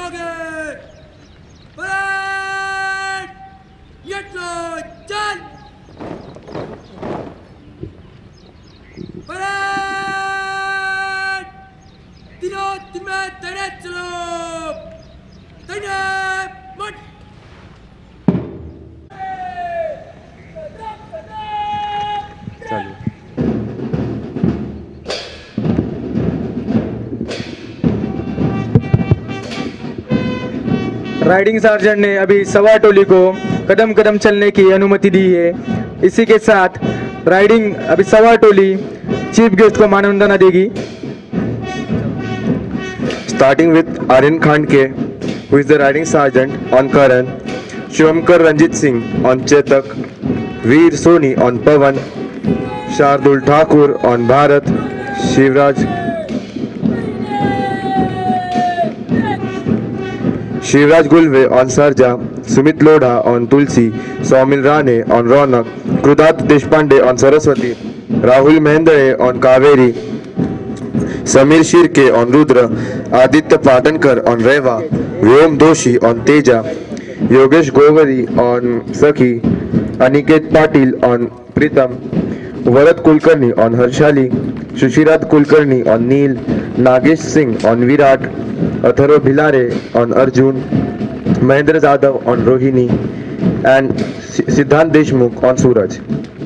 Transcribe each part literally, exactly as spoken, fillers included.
Riding sergeant ने अभी सवा टोली को कदम कदम चलने की अनुमति दी है। इसी के साथ राइडिंग अभी सवा टोली चीफ गेस्ट को मानवंदना देगी। Starting with Aryan Khandke, who is the riding sergeant on Karan, Shivamkar Ranjit Singh on Chetak, Veer Soni on Pavan, Shardul Thakur on Bharat, Shivraj Shivraj Gulve on Sarja, Sumit Lodha on Tulsi, Saumil Rane on Ronak, Krudat Deshpande on Saraswati, Rahul Mahendare on Kaveri, Samir Shirke on Rudra, Aditya Patankar on Reva, Vyom Doshi on Teja, Yogesh Govari on Sakhi, Aniket Patil on Pritam, Varat Kulkarni on Harshali, Shushirat Kulkarni on Neil, Nagesh Singh on Virat, Atharo Bhilare on Arjun, Mahendra Jadhav on Rohini, and Siddhant Deshmukh on Suraj.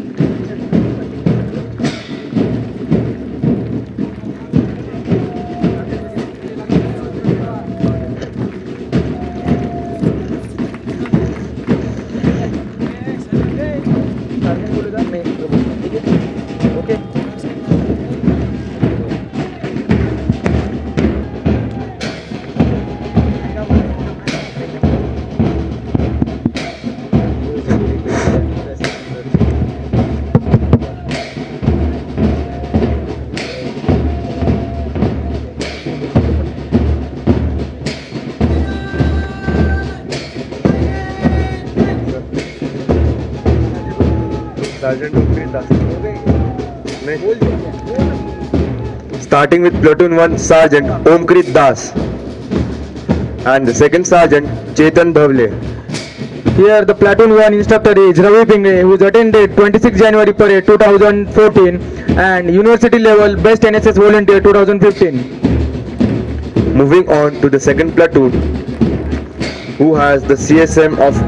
Starting with Platoon one Sergeant Omkrit Das and the second Sergeant Chetan Bhavle. Here the Platoon one instructor is Ravi Pingre, who attended twenty-sixth January Parade two thousand fourteen and University Level Best N S S Volunteer two thousand fifteen. Moving on to the second platoon, who has the C S M of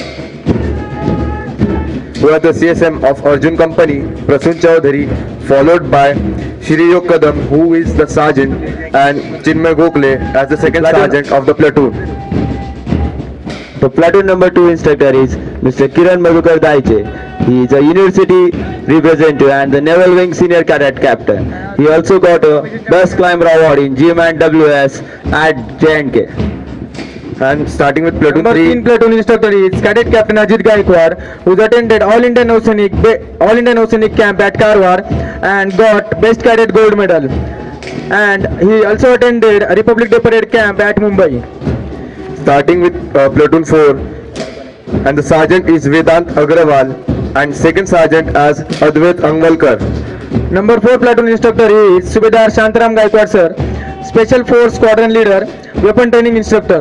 who has the C S M of Arjun Company, Prasun Chaudhary, followed by Shri Kadam, who is the sergeant, and Chinmay Gokhale as the second platoon sergeant of the platoon. The platoon number two instructor is Mister Kiran Madhukar Daiche. He is a university representative and the Naval Wing Senior Cadet Captain. He also got a Best Climber Award in G M and W S at J and K. And starting with platoon number three, three platoon instructor is Cadet Captain Ajit Gaikwad, who attended All India Oceanic All Indian Oceanic Camp at Karwar and got Best Cadet Gold Medal. And he also attended a Republic Day Parade Camp at Mumbai. Starting with uh, platoon four, and the sergeant is Vedant Agrawal and second sergeant as Advait Angvalkar. Number four platoon instructor is Subedar Shantaram Gaikwad sir, Special Force Squadron Leader, Weapon Training Instructor.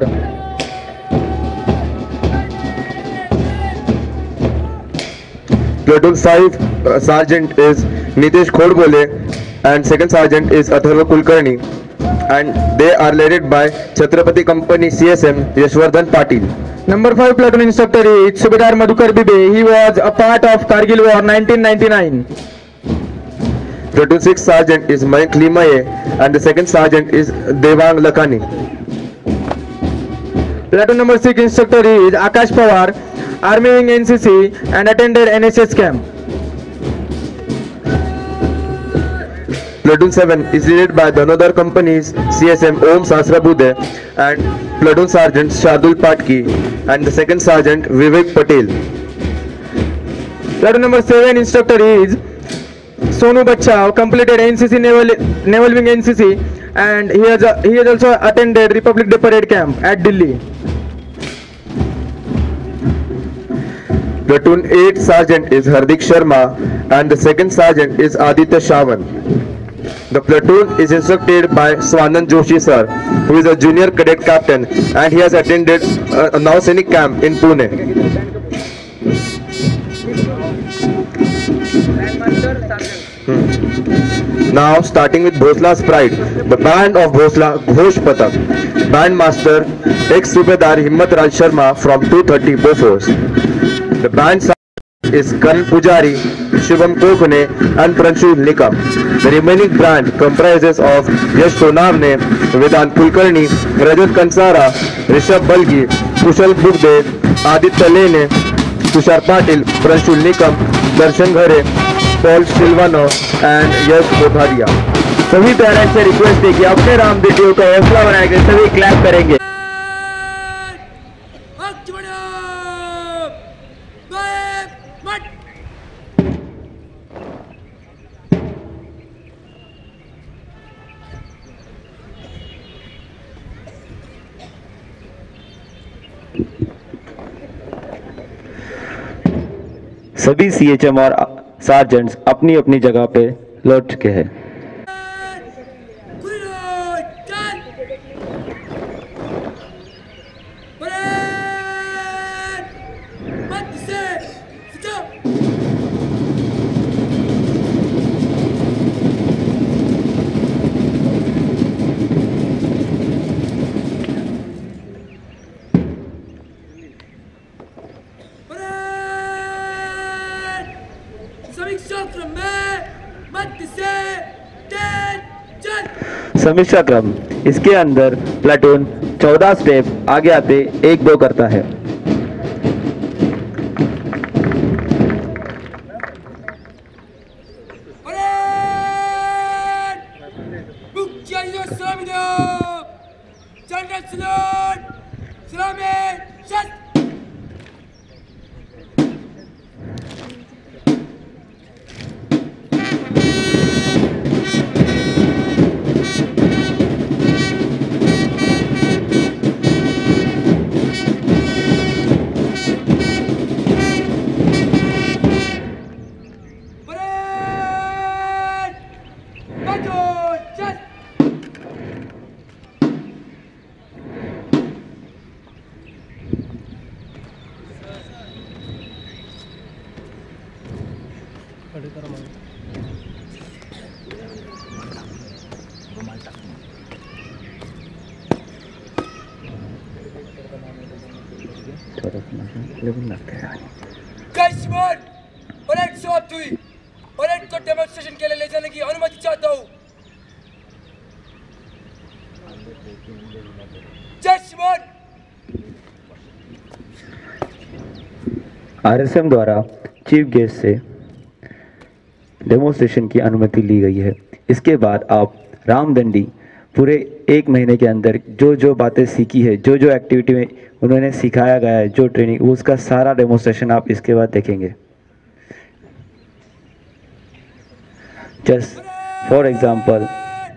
Platoon five uh, sergeant is Nitesh Khodbole and second sergeant is Atharva Kulkarni, and they are led by Chhatrapati Company C S M Yashwardhan Patil. Number five platoon instructor is Subedar Madhukar Bibe. He was a part of Kargil War nineteen ninety-nine. Platoon six sergeant is Mayank Limaye and the second sergeant is Devang Lakhani. Platoon number six instructor is Akash Pawar, Army Wing N C C and attended N S S camp. Platoon seven is led by Dhanodar Company's C S M Om Sasrabude and Platoon Sergeant Shardul Patki and the second sergeant Vivek Patel. Platoon number seven instructor is Sonu Bacha, completed N C C Naval, Naval Wing N C C and he has, a, he has also attended Republic Day Parade Camp at Delhi. Platoon eight sergeant is Hardik Sharma and the second sergeant is Aditya Shawan. The platoon is instructed by Spandan Joshi sir, who is a junior cadet captain, and he has attended a, a Nasik camp in Pune. Hmm. Now starting with Bhonsala's pride, the band of Bhonsala Ghosh Patak. Band master ex-Subedar Himmat Raj Sharma from two thirty Bofors. The band is Karan Pujari, Shivam Kokune and Pranshul Nikam. The remaining band comprises of Yash Sonavne, Vedant Kulkarni, Rajat Kansara, Rishabh Balgi, Kushal Bugde, Aditya Lene, Tushar Patil, Pranshul Nikam, Darshan Ghare, Paul Silvano and Yash Bodharia. सभी parents से request है कि अपने राम बेटियों का हौसला बनाकर सभी क्लैप करेंगे। सभी सीएचएम और सार्जेंट्स अपनी अपनी जगह पे लौट चुके हैं। समीक्षा क्रम, इसके अंदर प्लाटून चौदह स्टेप आगे आते एक दो करता है। कैशमैन, परेड समाप्त हुई। परेड को डेमोन्स्ट्रेशन के लिए ले जाने की अनुमति चाहता हूँ। कैशमैन। आरएसएम द्वारा चीफ गेस्ट से डेमोन्स्ट्रेशन की अनुमति ली गई है। इसके बाद आप रामदंडी पूरे एक महीने के अंदर जो जो बातें सीखी है, जो जो एक्टिविटी में उन्होंने सिखाया गया है, जो ट्रेनिंग, वो उसका सारा डेमोन्स्ट्रेशन आप इसके बाद देखेंगे। जस्ट फॉर एग्जाम्पल,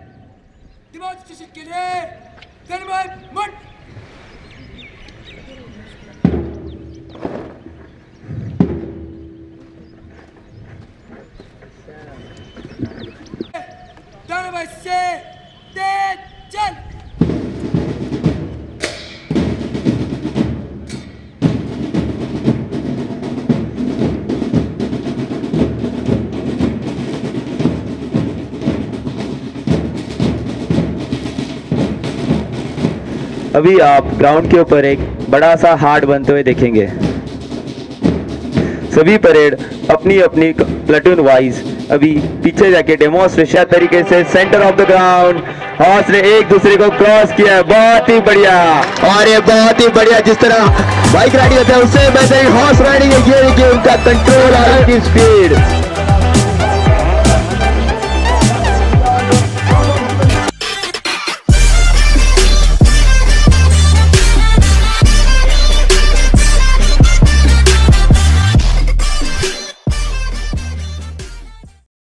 अभी आप ग्राउंड के ऊपर एक बड़ा सा हार्ट बनते हुए देखेंगे। सभी परेड अपनी अपनी प्लेटून वाइज अभी पीछे जाके डेमोन्स्ट्रेशन तरीके से centre of the ground horse ने एक दूसरे को क्रॉस किया है। बहुत ही बढ़िया, और ये बहुत ही बढ़िया, जिस तरह बाइक राइडिंग होता है उससे बेहतरीन हॉर्स राइडिंग है। ये देखिए उनका कंट्रोल और उनकी स्पीड।